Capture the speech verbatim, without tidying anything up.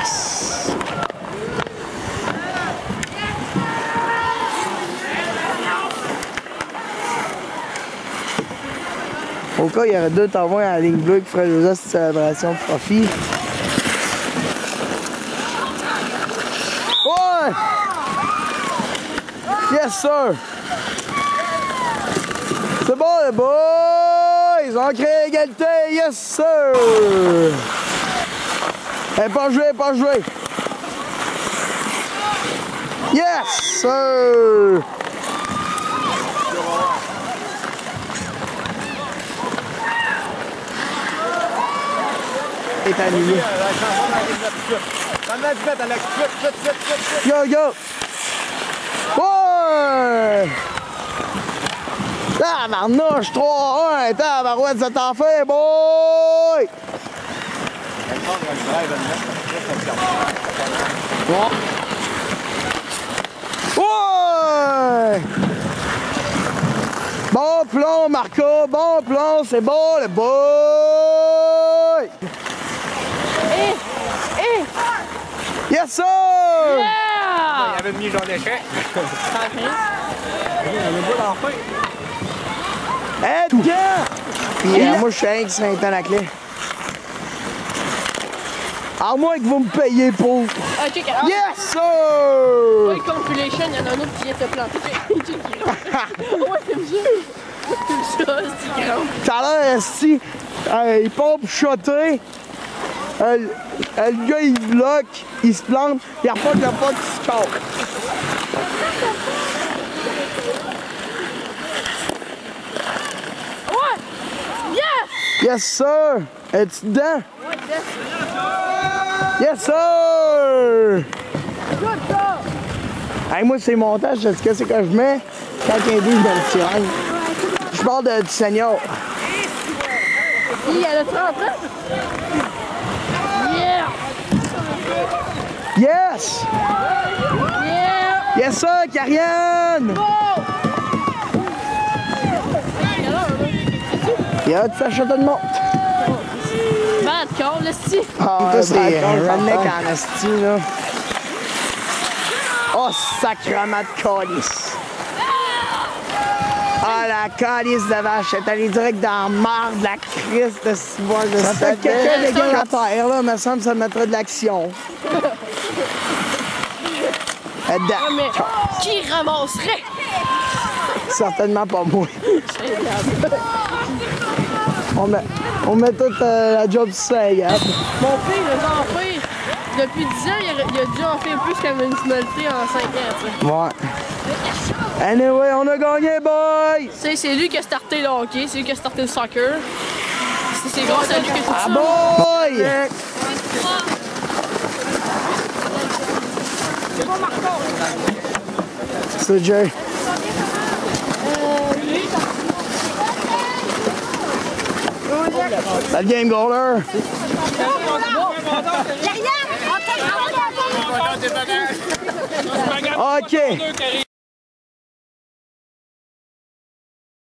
Yes! Au cas, il y aurait deux témoins à la ligne bleue qui feraient juste cette célébration de profit. Ouais! Yes, sir! C'est bon, les boys! Ils ont créé égalité! Yes, sir! Eh, pas joué, pas joué! Yes, sir! Est annulé. Go, go! Ouais! Tabarnouche, trois un! Tabarouette, ça t'en fait, boy! Ouais! Bon plomb, Marco, bon plomb, c'est bon, le boy! Eh! Eh! Yes, sir! Yeah! Il avait mis genre d'échec. cent quinze. Il avait pas d'enfin. Hey, tout! Puis euh, moi, je suis Hank Saint-Anaclet. À moins que vous me payiez pour... Ah, check, alors. Yes, sir! Ouais, compilation, il y en a un autre qui vient te planter. Check, ouais, comme ça. Comme ça, c'est grand. T'as l'air, esti, euh, il pompe shotter. Euh, euh, le gars, il bloque, il se plante, il repote le pote, il se casse. Ouais! Yes! Yes, sir! Es-tu dedans? Ouais, yes! Yes, sir! Good job! Hey, moi, c'est montage, c'est ce que c'est que je mets quand il y a un douche dans le tirage. Je parle de, du senior. Il y a le train en train? Yeah! Yes! Yeah! Yes, sir, Karianne! Oh! Il y a du sachet de montre. Bad call, le sti. Ah, Ça, c'est un redneck en esti, là. Oh, sacrement de calice. Ah, la calice de vache. Elle est allée direct dans la marde de la crise de ciboire. Ça fait que quelqu'un de gueule à terre, là. Me semble que ça mettrait de l'action. Ouais, mais qui ramasserait? Certainement pas moi. On met, on met toute euh, la job sur ça, hein. Mon père, il a en fait. Depuis dix ans, il a, il a dû en faire plus qu'à municipalité en cinq ans, tu sais. Ouais. Anyway, on a gagné, boy! C'est, c'est lui qui a starté le hockey, c'est lui qui a starté le soccer. C'est, c'est grâce à lui que tout Ah, ça. boy! C'est pas Marco. C'est Jay. La game goaler. OK.